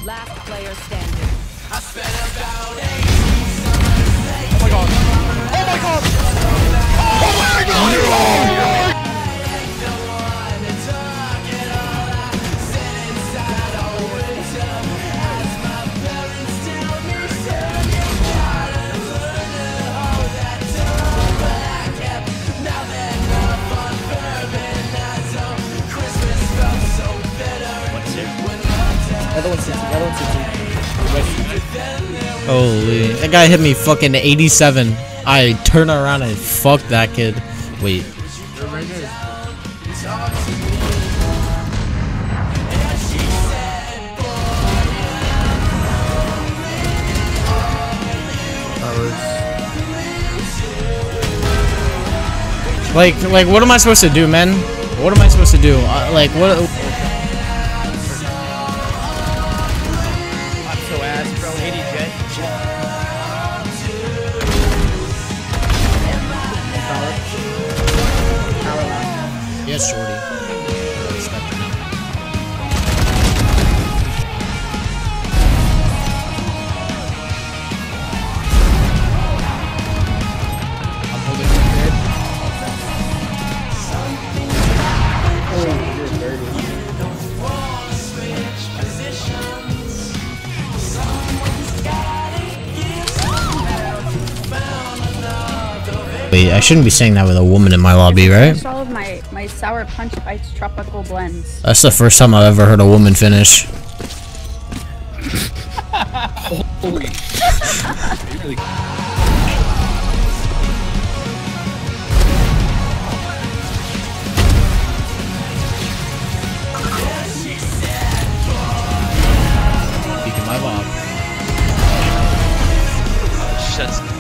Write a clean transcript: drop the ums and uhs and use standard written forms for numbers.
Last player standing. I spent about 80 summers. Oh my god. Oh my god. Oh my god. Another one's CT, another one's CT. Holy, that guy hit me fucking 87. I turn around and fuck that kid. Wait. Like, what am I supposed to do, man? What am I supposed to do? Like, what? Yes, shorty. Respect it. I'm holding my head. Wait, I shouldn't be saying that with a woman in my lobby, right? Finish all of my Sour Punch Bites tropical blends. That's the first time I've ever heard a woman finish. Holy. Peeking my bob. Shit's